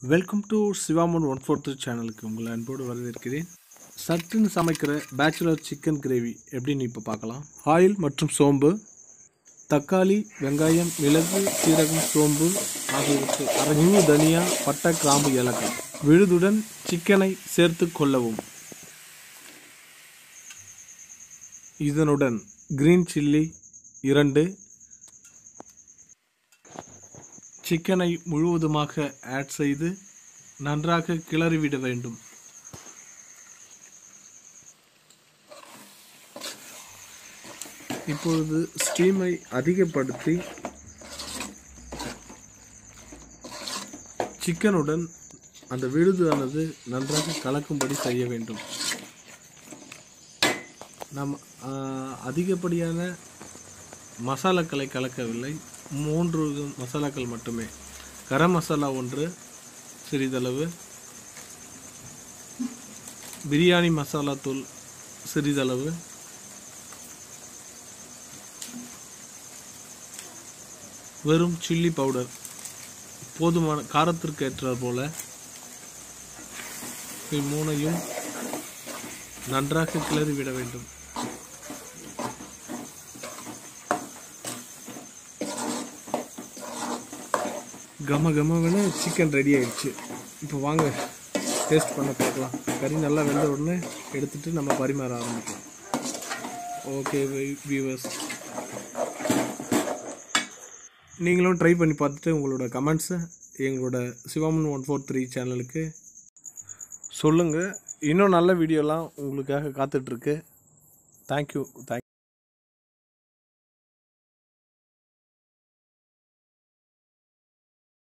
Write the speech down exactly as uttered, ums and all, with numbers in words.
Welcome to Sivaman one four three சேனலுக்கு உங்களை அன்போடு வரவேற்கிறேன். சட்டுன்னு சமைக்கிற பேச்சுலர் சிக்கன் கிரேவி எப்படின்னு இப்போ பார்க்கலாம். ஆயில் மற்றும் சோம்பு, தக்காளி, வெங்காயம், மிளகு, சீரகம், சோம்பு ஆகியவற்றை அரைமுழு தனியா, பட்டை, கிராம்பு, ஏலக்காய் விழுதுடன் சிக்கனை சேர்த்து கொள்ளவும். இதனுடன் கிரீன் சில்லி இரண்டு, சிக்கனை முழுவதுமாக ஆட் செய்து நன்றாக கிளறிவிட வேண்டும். இப்பொழுது ஸ்டீமை அதிகப்படுத்தி சிக்கனுடன் அந்த விழுது ஆனது நன்றாக கலக்கும்படி செய்ய வேண்டும். நாம் அதிகப்படியான மசாலாக்களை கலக்கவில்லை, மூன்று மசாலாக்கள் மட்டுமே. கரம் மசாலா ஒன்று சிறிதளவு, பிரியாணி மசாலா தூள் சிறிதளவு, வெறும் சில்லி பவுடர் போதுமான காரத்திற்கு ஏற்றார் போல மூணையும் நன்றாக கிளறிவிட வேண்டும். கம கமவன சிக்கன் ரெடி ஆயிடுச்சு. இப்போ வாங்க டேஸ்ட் பண்ண பார்க்கலாம். கறி நல்லா வெந்த உடனே எடுத்துட்டு நம்ம பரிமாற ஆரம்பிக்கலாம். ஓகே வியூவர்ஸ், நீங்களும் ட்ரை பண்ணி பார்த்துட்டு உங்களோட கமெண்ட்ஸை எங்களோட சிவாமன் ஒன் ஃபோர் த்ரீ சேனலுக்கு சொல்லுங்கள். இன்னும் நல்ல வீடியோலாம் உங்களுக்காக காத்துட்ருக்கு. Thank you thank